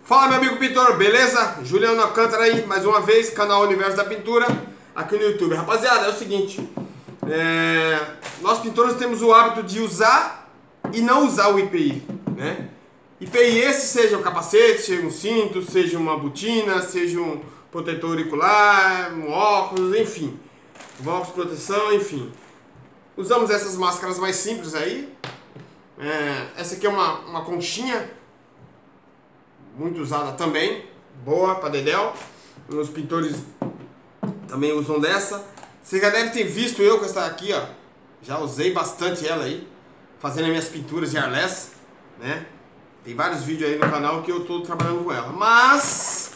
Fala, meu amigo pintor, beleza? Juliano Alcântara aí, mais uma vez, canal Universo da Pintura, aqui no YouTube. Rapaziada, é o seguinte, nós pintores temos o hábito de usar e não usar o IPI, né? IPI esse seja um capacete, seja um cinto, seja uma botina, seja um protetor auricular, um óculos, enfim. Um óculos de proteção, enfim. Usamos essas máscaras mais simples aí. Essa aqui é uma conchinha, muito usada também, boa para dedéu. Os pintores também usam dessa. Você já deve ter visto eu com essa aqui, ó. Já usei bastante ela aí, fazendo as minhas pinturas de airless, né? Tem vários vídeos aí no canal que eu tô trabalhando com ela. Mas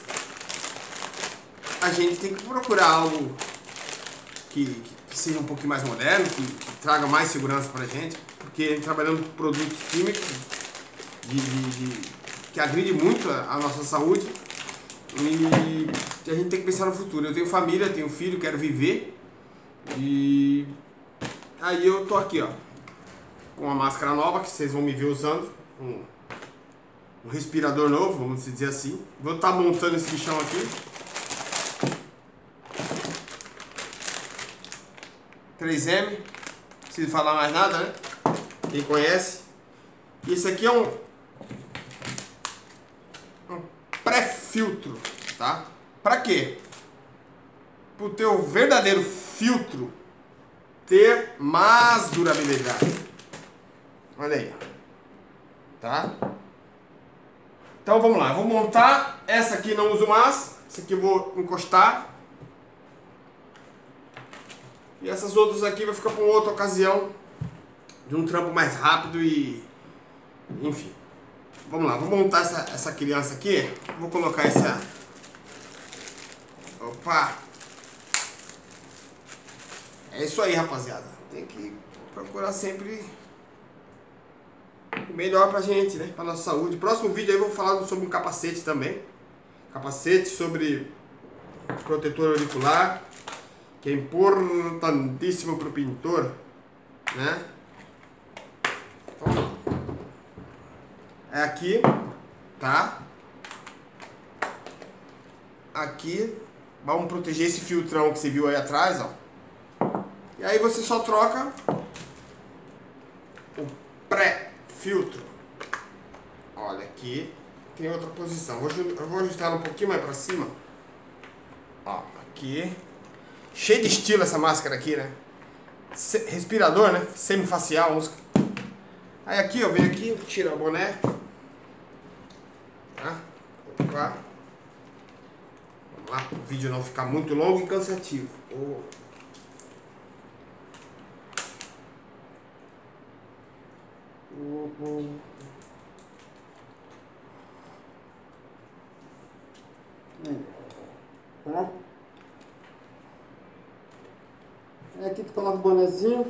a gente tem que procurar algo que seja um pouquinho mais moderno, que traga mais segurança pra gente, porque trabalhando com produtos químicos que agride muito a nossa saúde, e a gente tem que pensar no futuro. Eu tenho família, tenho filho, quero viver, e aí eu tô aqui, ó, com uma máscara nova que vocês vão me ver usando, um respirador novo, vamos dizer assim. Vou estar montando esse bichão aqui. 3M, não preciso falar mais nada, né? Quem conhece. E esse aqui é um pré-filtro, tá? Pra quê? Pro teu verdadeiro filtro ter mais durabilidade. Olha aí, tá? Então vamos lá, eu vou montar. Essa aqui não uso mais, essa aqui eu vou encostar. E essas outras aqui vai ficar para uma outra ocasião, de um trampo mais rápido e... enfim. Vamos lá, vou montar essa criança aqui. Vou colocar essa... opa! É isso aí, rapaziada. Tem que procurar sempre o melhor pra gente, né? Pra nossa saúde. Próximo vídeo aí eu vou falar sobre um capacete também. Capacete, sobre protetor auricular, que é importantíssimo para o pintor, né? Então, é aqui, tá? Aqui, vamos proteger esse filtrão que você viu aí atrás, ó. E aí você só troca o pré-filtro. Olha aqui, tem outra posição. Eu vou ajustar ela um pouquinho mais para cima. Ó, aqui. Cheio de estilo essa máscara aqui, né? Respirador, né? Semifacial. Aí aqui, ó, vem aqui, tira o boné. Tá? Opa. Vamos lá, para o vídeo não ficar muito longo e cansativo. Tá? Aqui tu coloca o bonezinho.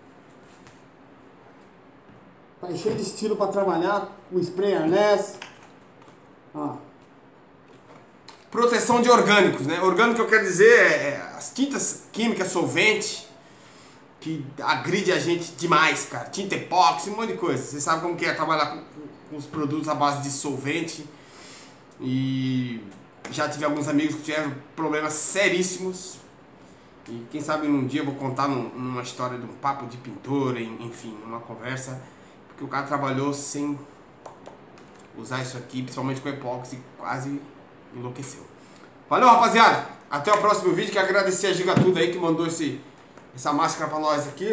Tá cheio de estilo para trabalhar. O spray airless. Ó. Proteção de orgânicos, né? Orgânico, eu quero dizer, as tintas químicas solventes que agride a gente demais, cara. Tinta epóxi, um monte de coisa. Você sabe como que é trabalhar com os produtos à base de solvente. E já tive alguns amigos que tiveram problemas seríssimos. E quem sabe um dia eu vou contar numa história de um papo de pintor, enfim, numa conversa, porque o cara trabalhou sem usar isso aqui, principalmente com epóxi, quase enlouqueceu. Valeu, rapaziada! Até o próximo vídeo. Quero agradecer a Gigatudo aí que mandou essa máscara pra nós aqui.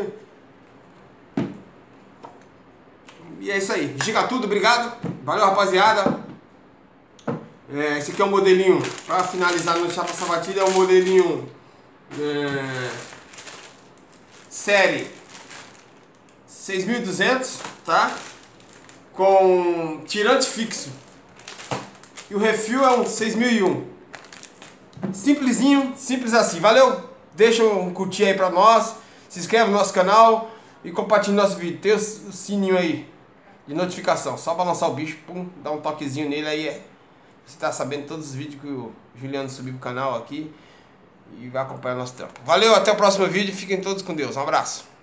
E é isso aí. Gigatudo, obrigado. Valeu, rapaziada. Esse aqui é o modelinho, pra finalizar, não deixar passar batida, é o modelinho série 6200, tá? Com tirante fixo. E o refil é um 6001. Simplesinho, simples assim. Valeu? Deixa um curtir aí pra nós. Se inscreve no nosso canal e compartilha nosso vídeo. Tem o sininho aí de notificação. Só pra lançar o bicho, pum, dá um toquezinho nele aí. Você tá sabendo todos os vídeos que o Juliano subiu pro canal aqui. E vai acompanhar nosso trampo. Valeu, até o próximo vídeo. Fiquem todos com Deus. Um abraço.